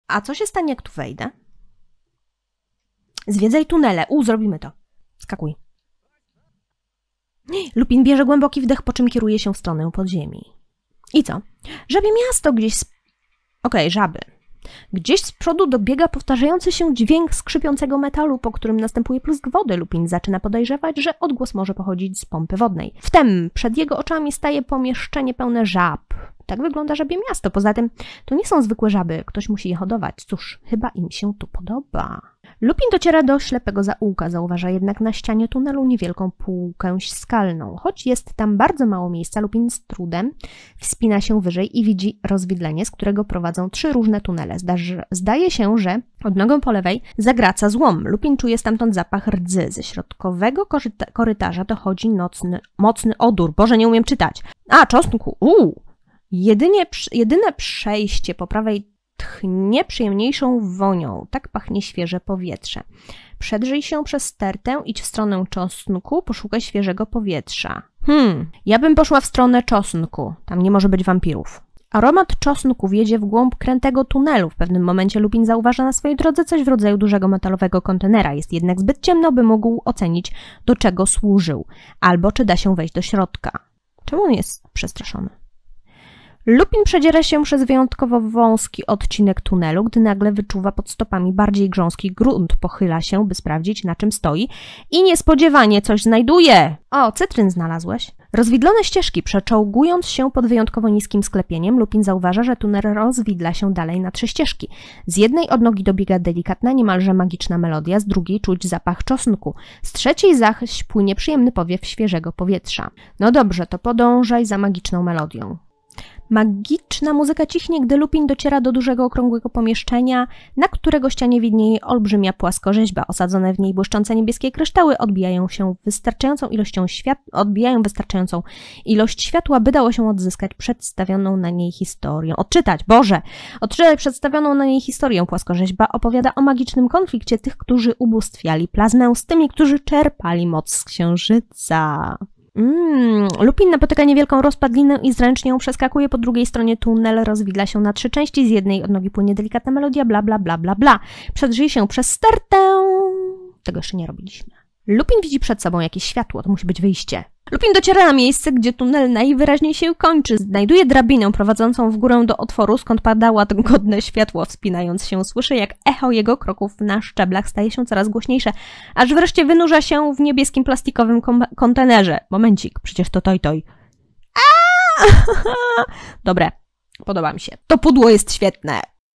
A co się stanie, jak tu wejdę? Zwiedzaj tunele. Zrobimy to. Skakuj. Lupin bierze głęboki wdech, po czym kieruje się w stronę podziemi. I co? Żabie miasto gdzieś... Okej, żaby. Gdzieś z przodu dobiega powtarzający się dźwięk skrzypiącego metalu, po którym następuje plusk wody. Lupin zaczyna podejrzewać, że odgłos może pochodzić z pompy wodnej. Wtem przed jego oczami staje pomieszczenie pełne żab. Tak wygląda żabie miasto. Poza tym to nie są zwykłe żaby. Ktoś musi je hodować. Cóż, chyba im się tu podoba. Lupin dociera do ślepego zaułka. Zauważa jednak na ścianie tunelu niewielką półkę skalną. Choć jest tam bardzo mało miejsca, Lupin z trudem wspina się wyżej i widzi rozwidlenie, z którego prowadzą 3 różne tunele. Zdaje się, że odnogą po lewej zagraca złom. Lupin czuje stamtąd zapach rdzy. Ze środkowego korytarza dochodzi mocny odór. Boże, nie umiem czytać. A, czosnku. Jedyne przejście po prawej tchnie przyjemniejszą wonią. Tak pachnie świeże powietrze. Przedrzyj się przez stertę, idź w stronę czosnku, poszukaj świeżego powietrza. Ja bym poszła w stronę czosnku. Tam nie może być wampirów. Aromat czosnku wiedzie w głąb krętego tunelu. W pewnym momencie Lupin zauważa na swojej drodze coś w rodzaju dużego metalowego kontenera. Jest jednak zbyt ciemno, by mógł ocenić, do czego służył. Albo czy da się wejść do środka. Czemu on jest przestraszony? Lupin przedziera się przez wyjątkowo wąski odcinek tunelu, gdy nagle wyczuwa pod stopami bardziej grząski grunt. Pochyla się, by sprawdzić, na czym stoi i niespodziewanie coś znajduje. O, cytryn znalazłeś. Rozwidlone ścieżki, przeczołgując się pod wyjątkowo niskim sklepieniem, Lupin zauważa, że tunel rozwidla się dalej na 3 ścieżki. Z jednej odnogi dobiega delikatna, niemalże magiczna melodia, z drugiej czuć zapach czosnku. Z trzeciej zaś płynie przyjemny powiew świeżego powietrza. No dobrze, to podążaj za magiczną melodią. Magiczna muzyka cichnie, gdy Lupin dociera do dużego, okrągłego pomieszczenia, na którego ścianie widnieje olbrzymia płaskorzeźba. Osadzone w niej błyszczące niebieskie kryształy odbijają wystarczającą ilość światła, by dało się odzyskać przedstawioną na niej historię. Odczytać przedstawioną na niej historię. Płaskorzeźba opowiada o magicznym konflikcie tych, którzy ubóstwiali plazmę, z tymi, którzy czerpali moc z księżyca. Lupin napotyka niewielką rozpadlinę i zręcznie ją przeskakuje. Po drugiej stronie tunel rozwidla się na 3 części. Z jednej odnogi płynie delikatna melodia, bla bla bla bla bla. Przedrzyj się przez stertę. Tego jeszcze nie robiliśmy. Lupin widzi przed sobą jakieś światło, to musi być wyjście. Lupin dociera na miejsce, gdzie tunel najwyraźniej się kończy. Znajduje drabinę prowadzącą w górę do otworu, skąd padało to godne światło. Wspinając się, słyszy, jak echo jego kroków na szczeblach staje się coraz głośniejsze, aż wreszcie wynurza się w niebieskim plastikowym kontenerze. Momencik, przecież to toj. Dobre, podoba mi się. To pudło jest świetne.